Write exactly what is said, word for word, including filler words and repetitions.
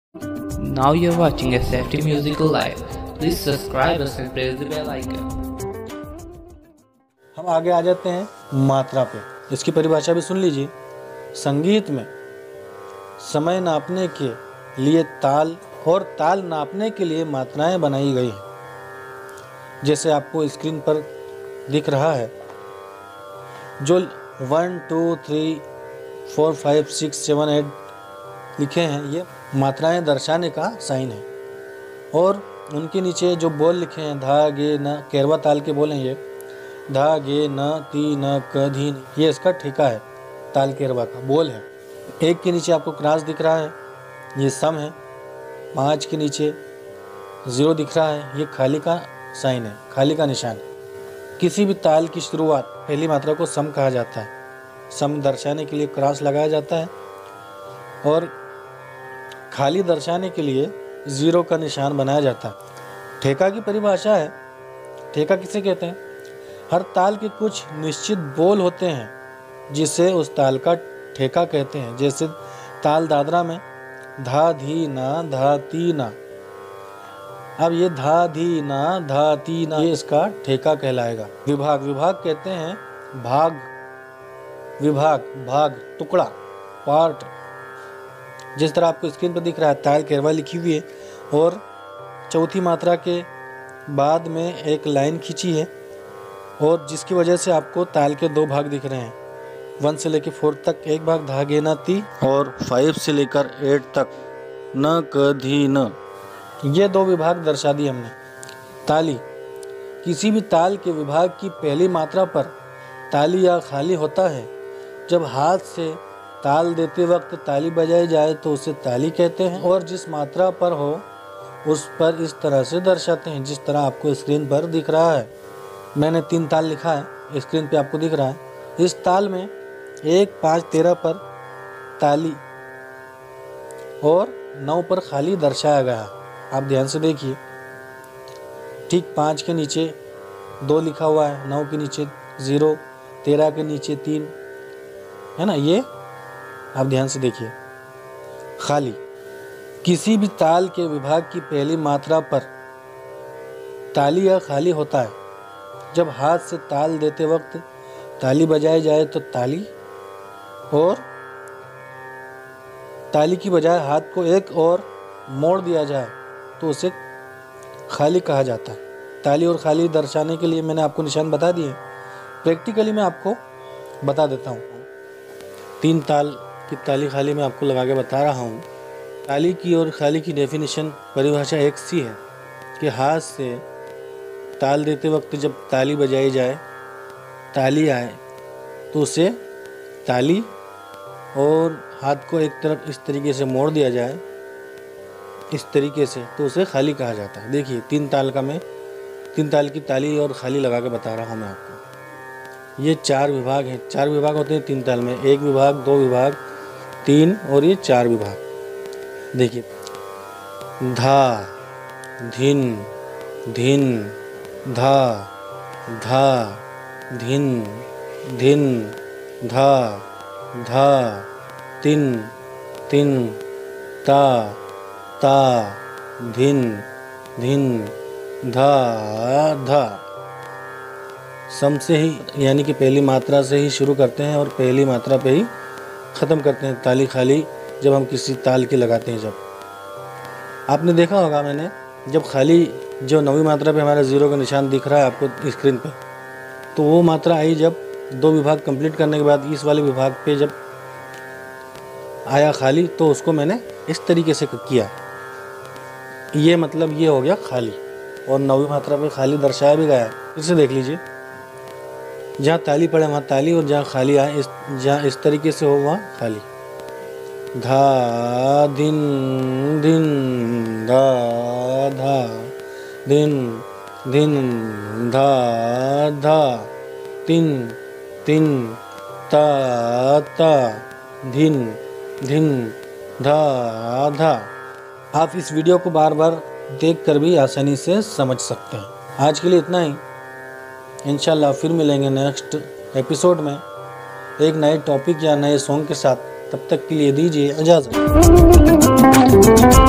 Now you're watching S F T Musical Live. Please subscribe us and press the bell icon. हम आगे आ जाते हैं मात्रा पे। इसकी परिभाषा भी सुन लीजिए। संगीत में समय नापने के लिए ताल और ताल नापने के लिए मात्राएं बनाई गई हैं। जैसे आपको स्क्रीन पर दिख रहा है, जो one two three four five six seven eight लिखे हैं, ये मात्राएं दर्शाने का साइन है। और उनके नीचे जो बोल लिखे हैं, धा गे न, केरवा ताल के बोल हैं ये, धा गे न ती न क धी, ये इसका ठेका है, ताल केरवा का बोल है। एक के नीचे आपको क्रॉस दिख रहा है, ये सम है। पाँच के नीचे ज़ीरो दिख रहा है, ये खाली का साइन है, खाली का निशान। किसी भी ताल की शुरुआत पहली मात्रा को सम कहा जाता है। सम दर्शाने के लिए क्रॉस लगाया जाता है और खाली दर्शाने के लिए ज़ीरो का निशान बनाया जाता है। ठेका की परिभाषा है, ठेका किसे कहते हैं? हर ताल के कुछ निश्चित बोल होते हैं जिसे उस ताल का ठेका कहते हैं। जैसे ताल दादरा में धा धी ना धा ती ना, अब ये धा धी ना धा ती ना, ये इसका ठेका कहलाएगा। विभाग, विभाग कहते हैं भाग, विभाग भाग, टुकड़ा, पार्ट। जिस तरह आपको स्क्रीन पर दिख रहा है, ताल केरवा लिखी हुई है और चौथी मात्रा के बाद में एक लाइन खींची है, और जिसकी वजह से आपको ताल के दो भाग दिख रहे हैं। वन से लेकर फोर तक एक भाग धा गे न ती, और फाइव से लेकर एट तक न क धी न, ये दो विभाग दर्शा दिए हमने। ताली, किसी भी ताल के विभाग की पहली मात्रा पर ताली या खाली होता है। जब हाथ से ताल देते वक्त ताली बजाई जाए तो उसे ताली कहते हैं, और जिस मात्रा पर हो उस पर इस तरह से दर्शाते हैं जिस तरह आपको स्क्रीन पर दिख रहा है। मैंने तीन ताल लिखा है, स्क्रीन पे आपको दिख रहा है। इस ताल में एक पाँच तेरह पर ताली और नौ पर खाली दर्शाया गया है। आप ध्यान से देखिए, ठीक पाँच के नीचे दो लिखा हुआ है, नौ के नीचे ज़ीरो, तेरह के नीचे तीन, है ना, ये आप ध्यान से देखिए। खाली, किसी भी ताल के विभाग की पहली मात्रा पर ताली या खाली होता है। जब हाथ से ताल देते वक्त ताली बजाई जाए तो ताली, और ताली की बजाय हाथ को एक और मोड़ दिया जाए तो उसे खाली कहा जाता है। ताली और खाली दर्शाने के लिए मैंने आपको निशान बता दिए। प्रैक्टिकली मैं आपको बता देता हूँ। तीन ताल की ताली खाली मैं आपको लगा के बता रहा हूँ। ताली की और खाली की डेफिनेशन, परिभाषा एक सी है कि हाथ से ताल देते वक्त जब ताली बजाई जाए, ताली आए तो उसे ताली, और हाथ को एक तरफ इस तरीके से मोड़ दिया जाए, इस तरीके से, तो उसे खाली कहा जाता है। देखिए, तीन ताल का मैं तीन ताल की ताली और खाली लगा के बता रहा हूँ मैं आपको। ये चार विभाग हैं, चार विभाग होते हैं तीन ताल में, एक विभाग, दो विभाग, तीन, और ये चार विभाग। देखिए, धा, धिन, धिन, धा, धा, धिन, धिन, धा, धा, तिन, तिन, ता, ता, धिन, धिन, धा, धा। सम से ही, यानी कि पहली मात्रा से ही शुरू करते हैं और पहली मात्रा पे ही ख़त्म करते हैं। ताली खाली जब हम किसी ताल की लगाते हैं, जब आपने देखा होगा, मैंने जब खाली जो नौवीं मात्रा पे हमारा ज़ीरो का निशान दिख रहा है आपको स्क्रीन पे, तो वो मात्रा आई जब दो विभाग कंप्लीट करने के बाद इस वाले विभाग पे जब आया खाली, तो उसको मैंने इस तरीके से किया। ये मतलब ये हो गया खाली, और नौवीं मात्रा पे खाली दर्शाया भी गया है। फिर से देख लीजिए, जहाँ ताली पड़े वहाँ ताली, और जहाँ खाली आए, इस जहाँ इस तरीके से हो वहाँ खाली। धा, धिन, धिन, धा, धा, धिन, धिन, धा, धा, तिन, तिन, ता, ता, धिन, धिन, धा, धा। आप इस वीडियो को बार बार देखकर भी आसानी से समझ सकते हैं। आज के लिए इतना ही। इंशाल्लाह फिर मिलेंगे नेक्स्ट एपिसोड में एक नए टॉपिक या नए सॉन्ग के साथ। तब तक के लिए दीजिए इजाज़त।